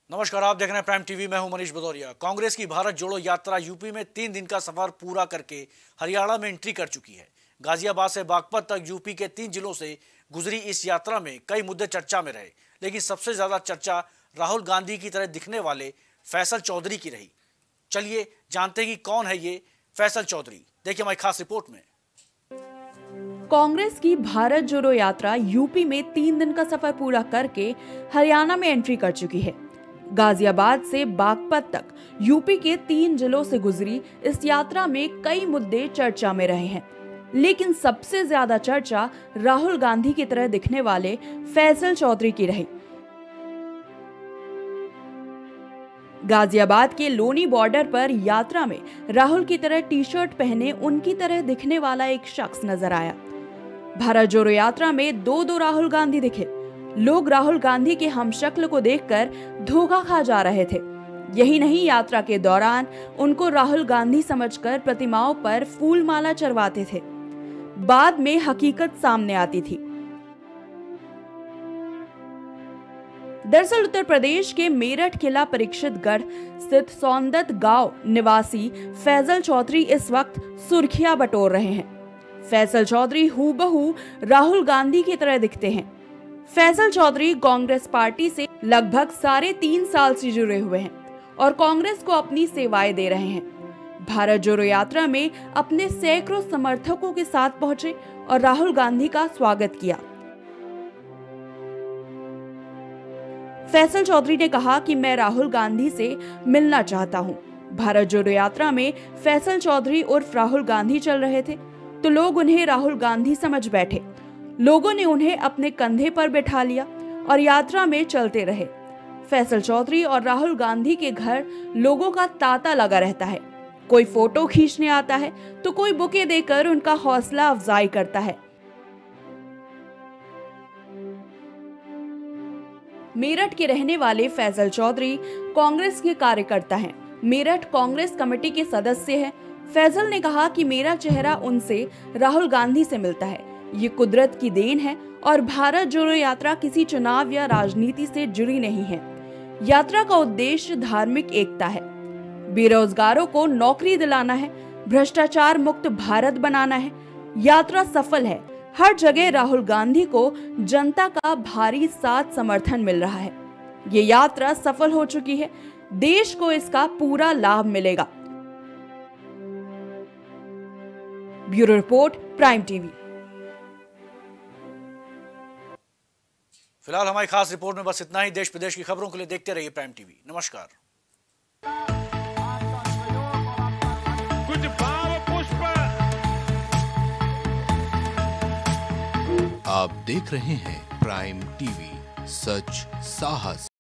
नमस्कार, आप देख रहे हैं प्राइम टीवी। मैं हूं मनीष भदौरिया। कांग्रेस की भारत जोड़ो यात्रा यूपी में 3 दिन का सफर पूरा करके हरियाणा में एंट्री कर चुकी है। गाजियाबाद से बागपत तक यूपी के 3 जिलों से गुजरी इस यात्रा में कई मुद्दे चर्चा में रहे, लेकिन सबसे ज्यादा चर्चा राहुल गांधी की तरह दिखने वाले फैसल चौधरी की रही। चलिए जानते हैं कि कौन है ये फैसल चौधरी। देखिए हमारी खास रिपोर्ट में। कांग्रेस की भारत जोड़ो यात्रा यूपी में 3 दिन का सफर पूरा करके हरियाणा में एंट्री कर चुकी है। गाजियाबाद से बागपत तक यूपी के 3 जिलों से गुजरी इस यात्रा में कई मुद्दे चर्चा में रहे हैं, लेकिन सबसे ज्यादा चर्चा राहुल गांधी की तरह दिखने वाले फैसल चौधरी की रही। गाजियाबाद के लोनी बॉर्डर पर यात्रा में राहुल की तरह टी शर्ट पहने उनकी तरह दिखने वाला एक शख्स नजर आया। भारत जोड़ो यात्रा में दो राहुल गांधी दिखे। लोग राहुल गांधी के हमशक्ल को देखकर धोखा खा जा रहे थे। यही नहीं, यात्रा के दौरान उनको राहुल गांधी समझकर प्रतिमाओं पर फूल माला चढ़वाते थे। बाद में हकीकत सामने आती थी। दरअसल उत्तर प्रदेश के मेरठ किला परीक्षितगढ़ स्थित सौंदत गांव निवासी फैसल चौधरी इस वक्त सुर्खियां बटोर रहे हैं। फैसल चौधरी हूबहू राहुल गांधी की तरह दिखते हैं। फैसल चौधरी कांग्रेस पार्टी से लगभग 3.5 साल से जुड़े हुए हैं और कांग्रेस को अपनी सेवाएं दे रहे हैं। भारत जोड़ो यात्रा में अपने सैकड़ों समर्थकों के साथ पहुंचे और राहुल गांधी का स्वागत किया। फैसल चौधरी ने कहा कि मैं राहुल गांधी से मिलना चाहता हूं। भारत जोड़ो यात्रा में फैसल चौधरी उर्फ राहुल गांधी चल रहे थे तो लोग उन्हें राहुल गांधी समझ बैठे। लोगों ने उन्हें अपने कंधे पर बैठा लिया और यात्रा में चलते रहे। फैसल चौधरी और राहुल गांधी के घर लोगों का तांता लगा रहता है। कोई फोटो खींचने आता है तो कोई बुके देकर उनका हौसला अफजाई करता है। मेरठ के रहने वाले फैसल चौधरी कांग्रेस के कार्यकर्ता हैं। मेरठ कांग्रेस कमेटी के सदस्य हैं। फैसल ने कहा कि मेरा चेहरा उनसे राहुल गांधी से मिलता है। ये कुदरत की देन है और भारत जोड़ो यात्रा किसी चुनाव या राजनीति से जुड़ी नहीं है। यात्रा का उद्देश्य धार्मिक एकता है, बेरोजगारों को नौकरी दिलाना है, भ्रष्टाचार मुक्त भारत बनाना है। यात्रा सफल है। हर जगह राहुल गांधी को जनता का भारी साथ समर्थन मिल रहा है। ये यात्रा सफल हो चुकी है। देश को इसका पूरा लाभ मिलेगा। Bureau report, prime TV. फिलहाल हमारी खास रिपोर्ट में बस इतना ही। देश प्रदेश की खबरों के लिए देखते रहिए प्राइम टीवी। नमस्कार। कुछ भाव पुष्प। आप देख रहे हैं प्राइम टीवी, सच साहस।